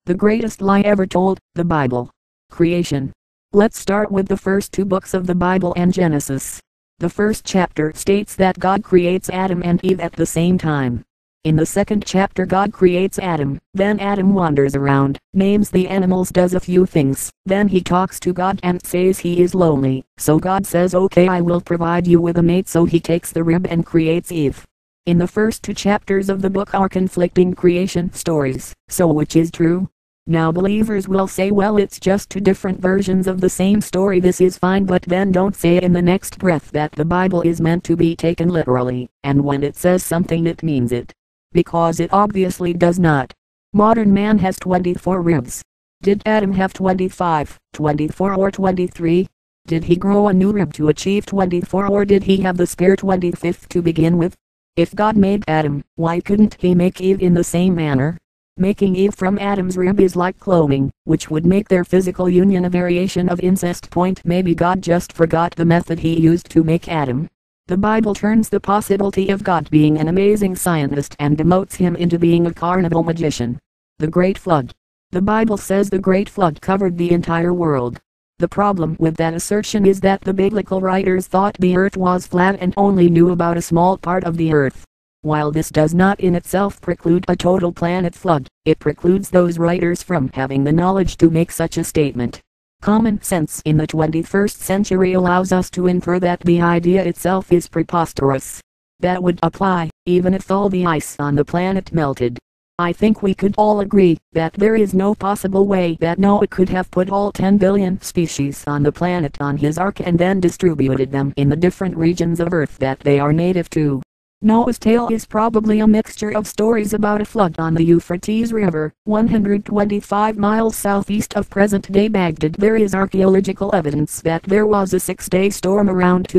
The greatest lie ever told, the Bible. Creation. Let's start with the first two books of the Bible and Genesis. The first chapter states that God creates Adam and Eve at the same time. In the second chapter God creates Adam, then Adam wanders around, names the animals, does a few things, then he talks to God and says he is lonely, so God says okay, I will provide you with a mate, so he takes the rib and creates Eve. In the first two chapters of the book are conflicting creation stories, so which is true? Now believers will say, well, it's just two different versions of the same story, this is fine, but then don't say in the next breath that the Bible is meant to be taken literally, and when it says something it means it. Because it obviously does not. Modern man has 24 ribs. Did Adam have 25, 24 or 23? Did he grow a new rib to achieve 24, or did he have the spare 25th to begin with? If God made Adam, why couldn't he make Eve in the same manner? Making Eve from Adam's rib is like cloning, which would make their physical union a variation of incest. Maybe God just forgot the method he used to make Adam. The Bible turns the possibility of God being an amazing scientist and demotes him into being a carnal magician. The Great Flood. The Bible says the Great Flood covered the entire world. The problem with that assertion is that the biblical writers thought the earth was flat and only knew about a small part of the earth. While this does not in itself preclude a total planet flood, it precludes those writers from having the knowledge to make such a statement. Common sense in the 21st century allows us to infer that the idea itself is preposterous. That would apply, even if all the ice on the planet melted. I think we could all agree that there is no possible way that Noah could have put all 10 billion species on the planet on his ark and then distributed them in the different regions of Earth that they are native to. Noah's tale is probably a mixture of stories about a flood on the Euphrates River, 125 miles southeast of present-day Baghdad. There is archaeological evidence that there was a 6-day storm around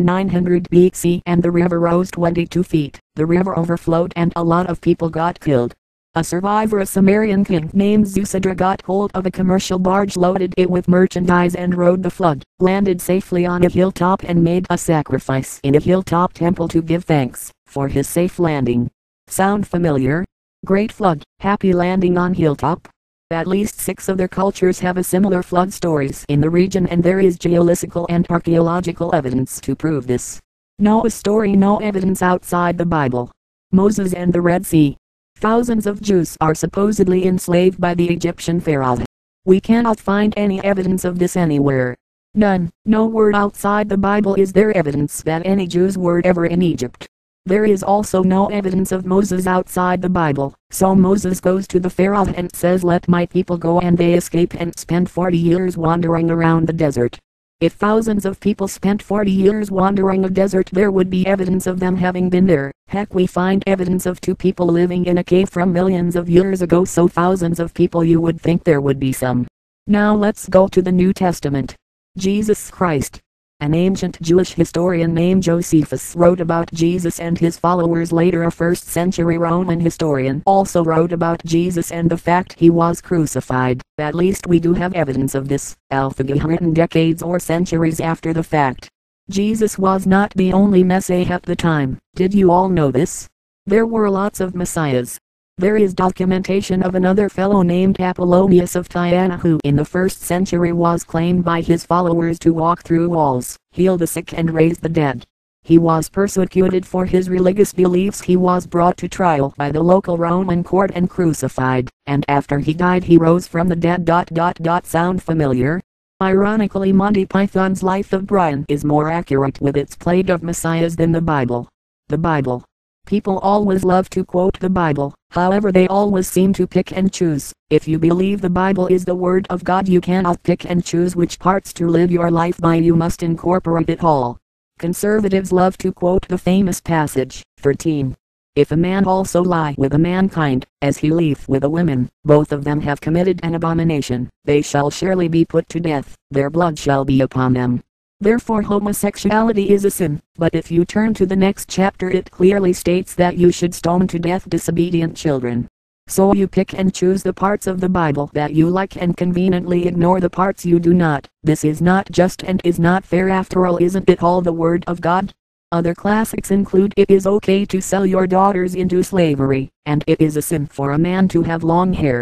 2900 BC and the river rose 22 feet. The river overflowed and a lot of people got killed. A survivor, a Sumerian king named Zusadra, got hold of a commercial barge, loaded it with merchandise and rode the flood, landed safely on a hilltop and made a sacrifice in a hilltop temple to give thanks for his safe landing. Sound familiar? Great Flood, happy landing on hilltop? At least 6 other cultures have a similar flood stories in the region, and there is geological and archaeological evidence to prove this. Noah's story, no evidence outside the Bible. Moses and the Red Sea. Thousands of Jews are supposedly enslaved by the Egyptian pharaoh. We cannot find any evidence of this anywhere. None, no word outside the Bible is there evidence that any Jews were ever in Egypt. There is also no evidence of Moses outside the Bible, so Moses goes to the pharaoh and says, let my people go, and they escape and spend 40 years wandering around the desert. If thousands of people spent 40 years wandering a desert, there would be evidence of them having been there. Heck, we find evidence of 2 people living in a cave from millions of years ago, so thousands of people, you would think there would be some. Now let's go to the New Testament. Jesus Christ. An ancient Jewish historian named Josephus wrote about Jesus and his followers. Later, a 1st century Roman historian also wrote about Jesus and the fact he was crucified. At least we do have evidence of this, albeit written decades or centuries after the fact. Jesus was not the only Messiah at the time. Did you all know this? There were lots of Messiahs. There is documentation of another fellow named Apollonius of Tyana, who in the 1st century was claimed by his followers to walk through walls, heal the sick and raise the dead. He was persecuted for his religious beliefs. He was brought to trial by the local Roman court and crucified, and after he died he rose from the dead. Sound familiar? Ironically, Monty Python's Life of Brian is more accurate with its plague of messiahs than the Bible. The Bible. People always love to quote the Bible, however they always seem to pick and choose. If you believe the Bible is the Word of God, you cannot pick and choose which parts to live your life by, you must incorporate it all. Conservatives love to quote the famous passage, 13. If a man also lie with a mankind, as he lieth with a woman, both of them have committed an abomination, they shall surely be put to death, their blood shall be upon them. Therefore homosexuality is a sin, but if you turn to the next chapter it clearly states that you should stone to death disobedient children. So you pick and choose the parts of the Bible that you like and conveniently ignore the parts you do not. This is not just and is not fair. After all, isn't it all the Word of God? Other classics include it is okay to sell your daughters into slavery, and it is a sin for a man to have long hair.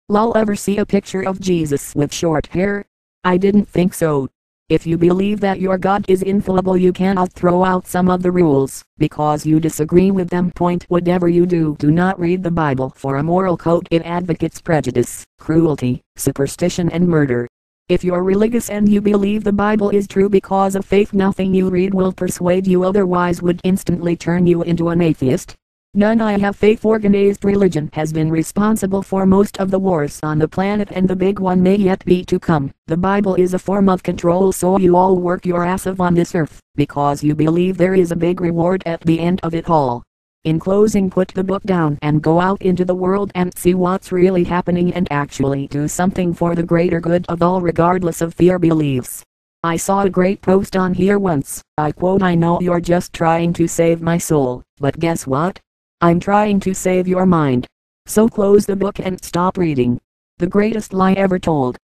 Lol, ever see a picture of Jesus with short hair? I didn't think so. If you believe that your God is infallible, you cannot throw out some of the rules, because you disagree with them. Whatever you do, do not read the Bible for a moral code. It advocates prejudice, cruelty, superstition and murder. If you're religious and you believe the Bible is true because of faith, nothing you read will persuade you otherwise would instantly turn you into an atheist. None I have faith organized religion has been responsible for most of the wars on the planet, and the big one may yet be to come. The Bible is a form of control, so you all work your ass off on this earth, because you believe there is a big reward at the end of it all. In closing, put the book down and go out into the world and see what's really happening and actually do something for the greater good of all, regardless of fear beliefs. I saw a great post on here once. I quote, "I know you're just trying to save my soul, but guess what? I'm trying to save your mind. So close the book and stop reading." The greatest lie ever told.